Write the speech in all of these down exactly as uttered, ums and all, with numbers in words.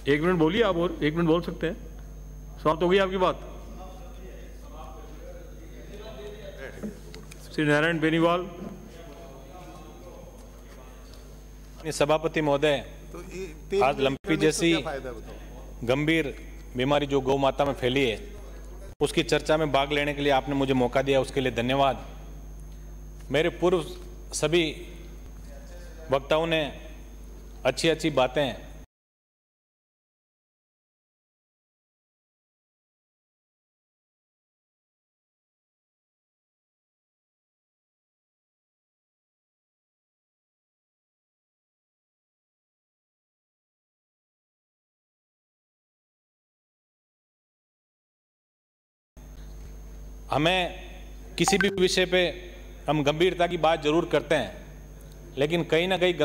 एक मिनट बोलिए आप, और एक मिनट बोल सकते हैं। समाप्त हो गई आपकी बात। श्री नारायण बेनीवाल। सभापति महोदय, आज लंपी जैसी गंभीर बीमारी जो गौ माता में फैली है, उसकी चर्चा में भाग लेने के लिए आपने मुझे मौका दिया, उसके लिए धन्यवाद। मेरे पूर्व सभी वक्ताओं ने अच्छी अच्छी बातें हमें किसी भी विषय पे हम गंभीरता की बात जरूर करते हैं, लेकिन कहीं ना कहीं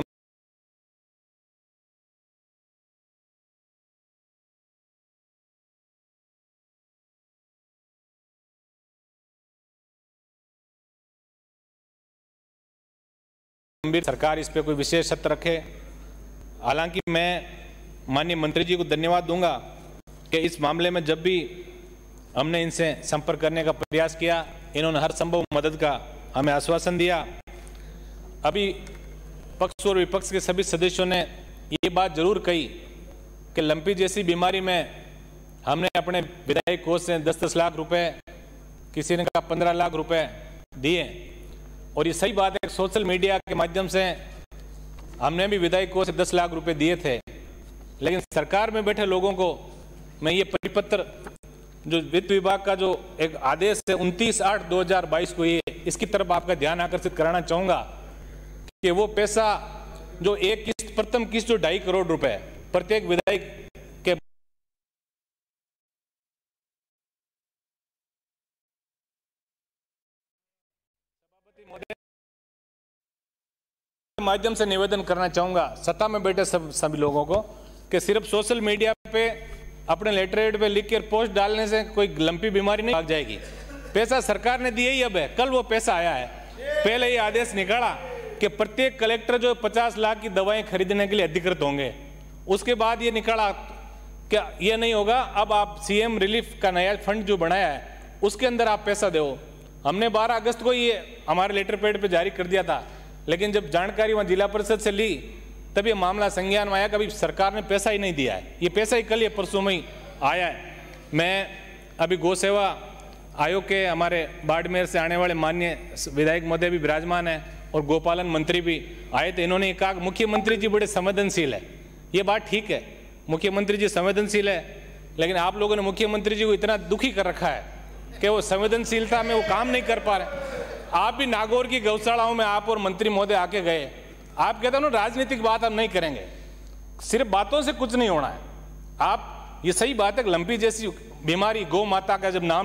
गंभीर सरकार इस पे कोई विशेष सत्र रखे। हालांकि मैं माननीय मंत्री जी को धन्यवाद दूंगा कि इस मामले में जब भी हमने इनसे संपर्क करने का प्रयास किया, इन्होंने हर संभव मदद का हमें आश्वासन दिया। अभी पक्ष और विपक्ष के सभी सदस्यों ने ये बात जरूर कही कि लंपी जैसी बीमारी में हमने अपने विधायक कोष से दस दस लाख रुपए, किसी ने कहा पंद्रह लाख रुपए दिए, और ये सही बात है। सोशल मीडिया के माध्यम से हमने भी विधायक कोष से दस लाख रुपए दिए थे, लेकिन सरकार में बैठे लोगों को मैं ये परिपत्र जो वित्त विभाग का जो एक आदेश है उनतीस आठ दो हजार बाईस को, ये इसकी तरफ आपका ध्यान आकर्षित कराना चाहूंगा कि वो पैसा जो एक किस्त, प्रथम किस्त जो ढाई करोड़ रुपए प्रत्येक विधायक के माध्यम से निवेदन करना चाहूंगा सत्ता में बैठे सब सभी लोगों को कि सिर्फ सोशल मीडिया पे अपने लेटरहेड पे लिख कर पोस्ट डालने से कोई लंपी बीमारी नहीं भाग जाएगी। पैसा सरकार ने दिया ही अब है, कल वो पैसा आया है। पहले ये आदेश निकाला कि प्रत्येक कलेक्टर जो पचास लाख की दवाएं खरीदने के लिए अधिकृत होंगे, उसके बाद ये निकाला क्या ये नहीं होगा, अब आप सीएम रिलीफ का नया फंड जो बनाया है उसके अंदर आप पैसा दो। हमने बारह अगस्त को ये हमारे लेटर पैड पे जारी कर दिया था, लेकिन जब जानकारी वहां जिला परिषद से ली तब ये मामला संज्ञान में आया, कभी सरकार ने पैसा ही नहीं दिया है। ये पैसा ही कल ये परसों में ही आया है। मैं अभी गौ सेवा आयोग के हमारे बाड़मेर से आने वाले माननीय विधायक महोदय भी विराजमान है और गोपालन मंत्री भी आए थे। इन्होंने कहा मुख्यमंत्री जी बड़े संवेदनशील है। ये बात ठीक है, मुख्यमंत्री जी संवेदनशील है, लेकिन आप लोगों ने मुख्यमंत्री जी को इतना दुखी कर रखा है कि वो संवेदनशीलता में वो काम नहीं कर पा रहे। आप भी नागौर की गौशालाओं में आप और मंत्री महोदय आके गए, आप कहते हो ना राजनीतिक बात हम नहीं करेंगे, सिर्फ बातों से कुछ नहीं होना है। आप ये सही बात है कि लंपी जैसी बीमारी गौ माता का जब नाम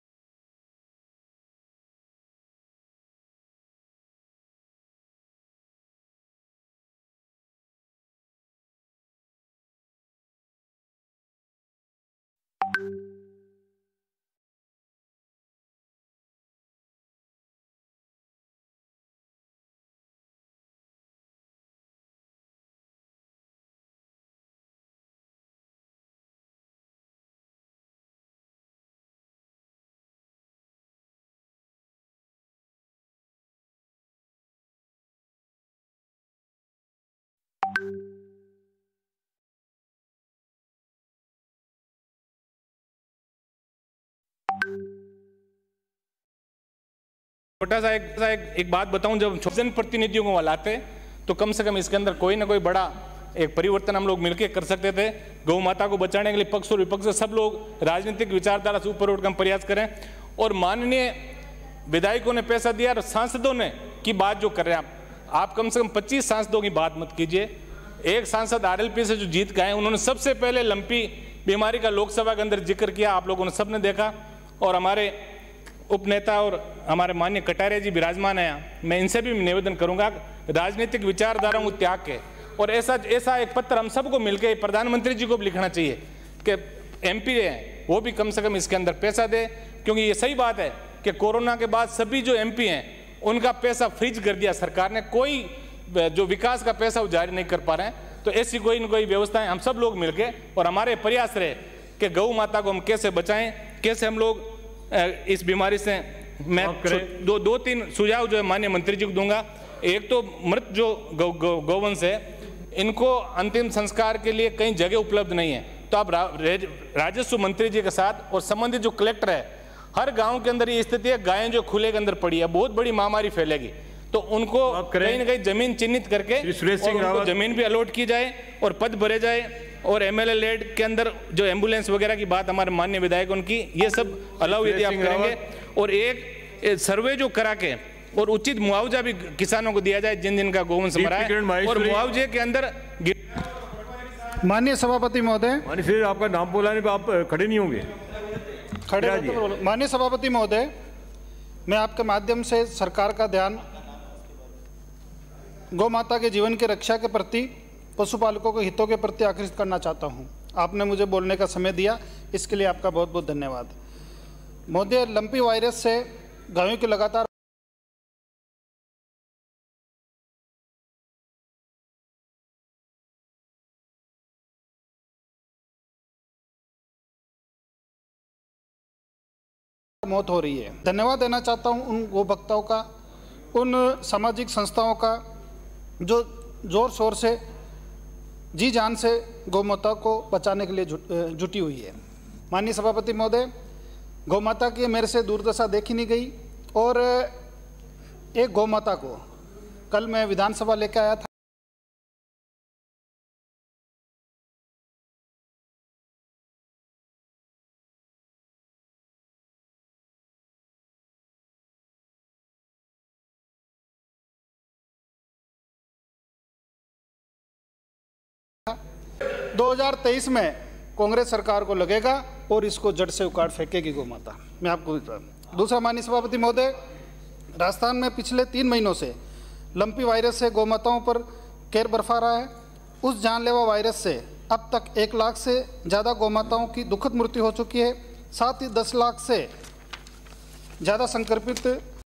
छोटा सा एक, एक, एक बात बताऊं, जब जन प्रतिनिधियों को लाते तो कम से कम इसके अंदर कोई ना कोई बड़ा एक परिवर्तन हम लोग मिलकर कर सकते थे। गौ माता को बचाने के लिए पक्ष और विपक्ष सब लोग राजनीतिक विचारधारा से ऊपर उठकर प्रयास करें। और माननीय विधायकों ने पैसा दिया और सांसदों ने की बात जो कर रहे हैं आप, आप कम से कम पच्चीस सांसदों की बात मत कीजिए। एक सांसद आरएलपी से जो जीत गए उन्होंने सबसे पहले लंपी बीमारी का लोकसभा के अंदर जिक्र किया, आप लोगों ने सबने देखा। और हमारे उपनेता और हमारे माननीय कटारिया जी विराजमान है, मैं इनसे भी निवेदन करूंगा राजनीतिक विचारधारा को त्याग के, और ऐसा ऐसा एक पत्र हम सबको मिलकर प्रधानमंत्री जी को भी लिखना चाहिए कि एमपी है वो भी कम से कम इसके अंदर पैसा दे, क्योंकि ये सही बात है कि कोरोना के बाद सभी जो एमपी हैं उनका पैसा फ्रीज कर दिया सरकार ने, कोई जो विकास का पैसा वो जारी नहीं कर पा रहे हैं। तो ऐसी कोई न कोई व्यवस्थाएं हम सब लोग मिलके, और हमारे प्रयास रहे कि गौ माता को हम कैसे बचाएं, कैसे हम लोग इस बीमारी से, मैं दो दो तीन सुझाव जो है माननीय मंत्री जी को दूंगा। एक तो मृत जो गौ, गौ, गौवंश है, इनको अंतिम संस्कार के लिए कहीं जगह उपलब्ध नहीं है, तो आप रा, राजस्व मंत्री जी के साथ और संबंधित जो कलेक्टर है, हर गांव के अंदर ये स्थिति है, गायें जो खुले के अंदर पड़ी है, बहुत बड़ी महामारी फैलेगी, तो उनको कहीं ना कहीं जमीन चिन्हित करके उनको जमीन भी अलॉट की जाए और पद भरे जाए, और एमएलए लेड के अंदर जो एम्बुलेंस वगैरह की बात हमारे माननीय विधायक उनकी, ये सब अलाउ यदि आप करेंगे, और एक सर्वे जो करा के और उचित मुआवजा भी किसानों को दिया जाए जिन जिन का गोवंश मरा है, और मुआवजे के अंदर। माननीय सभापति महोदय, माननीय आपका नाम बोलाने पे आप खड़े नहीं होंगे, खड़े रहते। माननीय सभापति महोदय, मैं आपके माध्यम से सरकार का ध्यान गौ माता के जीवन की रक्षा के प्रति, पशुपालकों के हितों के प्रति आकर्षित करना चाहता हूं। आपने मुझे बोलने का समय दिया, इसके लिए आपका बहुत बहुत धन्यवाद। महोदय, लंपी वायरस से गायों की लगातार मौत हो रही है। धन्यवाद देना चाहता हूं उन गौ भक्तों का, उन सामाजिक संस्थाओं का जो जोर शोर से, जी जान से गौ माता को बचाने के लिए जुटी हुई है। माननीय सभापति महोदय, गौ माता की मेरे से दुर्दशा देखी नहीं गई, और एक गौ माता को कल मैं विधानसभा लेकर आया था, दो हज़ार तेईस में कांग्रेस सरकार को लगेगा और इसको जड़ से उखाड़ फेंकेगी गौ माता। मैं आपको दूसरा, माननीय सभापति महोदय, राजस्थान में पिछले तीन महीनों से लंपी वायरस से गौ माताओं पर कहर बरपा रहा है। उस जानलेवा वायरस से अब तक एक लाख से ज़्यादा गौ माताओं की दुखद मृत्यु हो चुकी है। साथ ही दस लाख से ज़्यादा संक्रमित